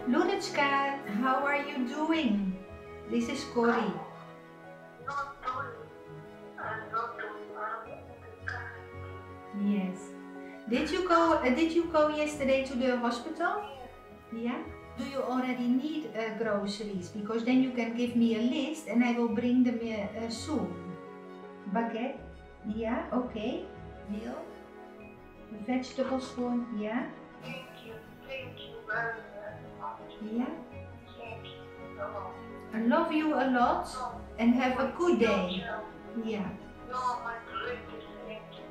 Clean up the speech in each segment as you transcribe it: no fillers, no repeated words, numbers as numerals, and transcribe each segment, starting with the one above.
Lunitska, how are you doing? This is Corrie. Not doing. I'm not doing. I'm in the car. Yes. Did you go yesterday to the hospital? Yeah. Do you already need groceries? Because then you can give me a list and I will bring them soon. Baguette? Yeah. Okay. Deal. Vegetables for yeah. Thank you very, very much. Yeah. Thank you a lot. I love you a lot and have a good day. Yeah. You're my greatest angel.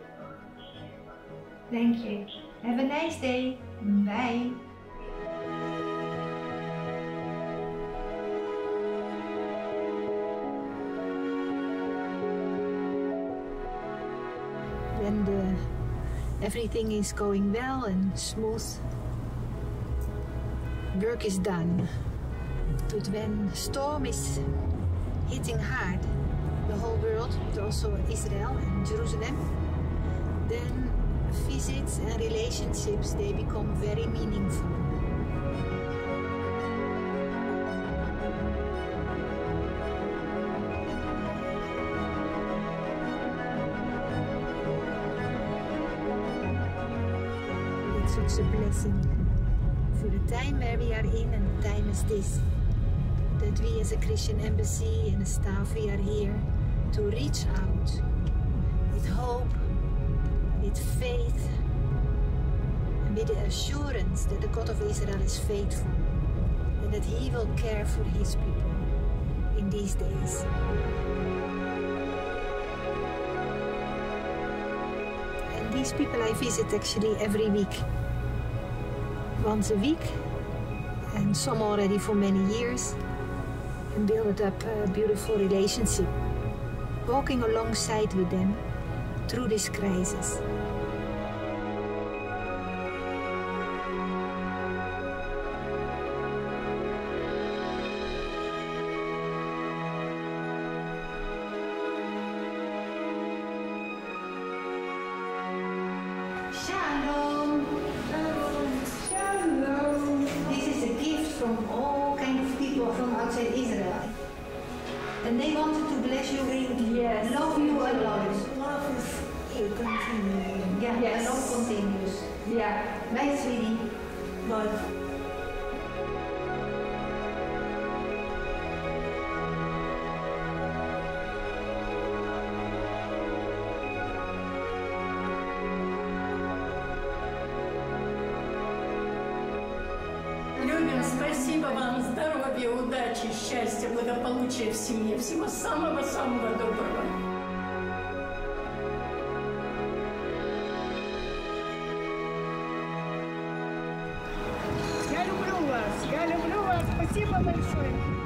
Thank you. Have a nice day. Bye. When everything is going well and smooth, work is done. But when storm is hitting hard, the whole world, but also Israel and Jerusalem, then visits and relationships, they become very meaningful. It's such a blessing for the time where we are in and the time is this, that we as a Christian embassy and a staff, we are here to reach out with hope, with faith, and with the assurance that the God of Israel is faithful and that He will care for His people in these days. And these people I visit actually every week, once a week, and some already for many years, and build up a beautiful relationship, walking alongside with them through this crisis. Shalom! Shalom! This is a gift from all kinds of people from outside Israel. And they wanted to bless you. Yes. Love you a lot. Love is continuing. Yeah, Yes. love continues. Yeah. Bye, sweetie. But Любим, спасибо вам, здоровья, удачи, счастья, благополучия в семье. Всего самого-самого доброго. я люблю вас. Спасибо большое.